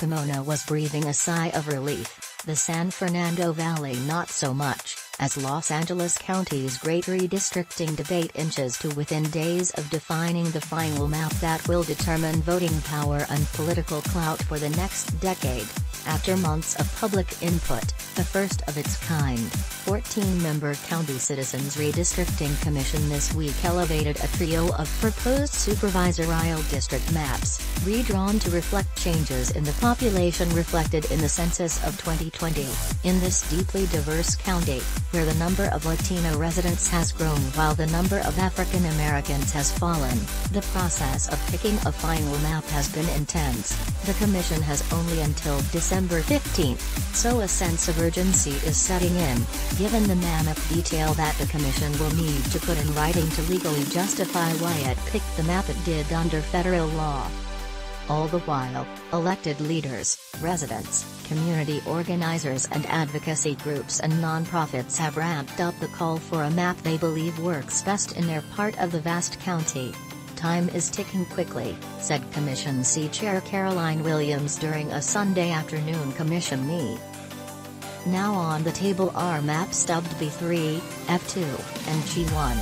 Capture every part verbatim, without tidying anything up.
Pomona was breathing a sigh of relief, the San Fernando Valley not so much, as Los Angeles County's great redistricting debate inches to within days of defining the final map that will determine voting power and political clout for the next decade. After months of public input, the first of its kind, fourteen-member County Citizens Redistricting Commission this week elevated a trio of proposed supervisorial district maps, redrawn to reflect changes in the population reflected in the census of twenty twenty. In this deeply diverse county, where the number of Latino residents has grown while the number of African Americans has fallen, the process of picking a final map has been intense. The Commission has only until December fifteenth, so a sense of urgency is setting in, given the mammoth detail that the Commission will need to put in writing to legally justify why it picked the map it did under federal law. All the while, elected leaders, residents, community organizers and advocacy groups and nonprofits have ramped up the call for a map they believe works best in their part of the vast county. Time is ticking quickly, said Commission C-Chair Carolyn Williams during a Sunday afternoon Commission meeting. Now on the table are maps dubbed B three, F two, and G one.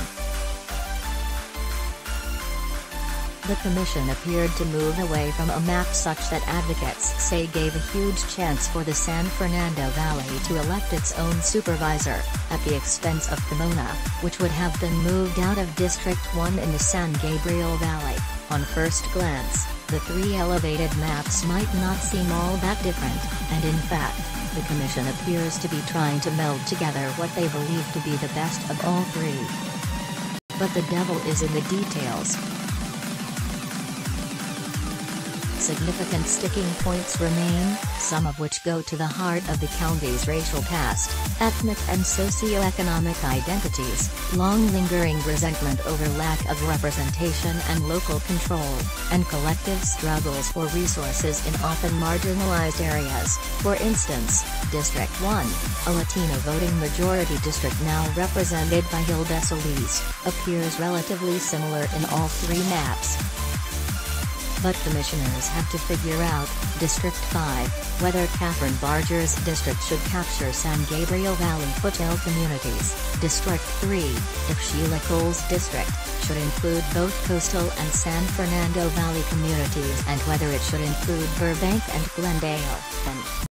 The Commission appeared to move away from a map such that advocates say gave a huge chance for the San Fernando Valley to elect its own supervisor, at the expense of Pomona, which would have been moved out of District one in the San Gabriel Valley. On first glance, the three elevated maps might not seem all that different, and in fact, the Commission appears to be trying to meld together what they believe to be the best of all three. But the devil is in the details. Significant sticking points remain, some of which go to the heart of the county's racial past, ethnic and socio-economic identities, long-lingering resentment over lack of representation and local control, and collective struggles for resources in often marginalized areas. For instance, District one, a Latino-voting-majority district now represented by Hilda Solis, appears relatively similar in all three maps. But commissioners have to figure out, District five, whether Kathryn Barger's district should capture San Gabriel Valley foothill communities, District three, if Sheila Kuehl's district, should include both coastal and San Fernando Valley communities and whether it should include Burbank and Glendale, and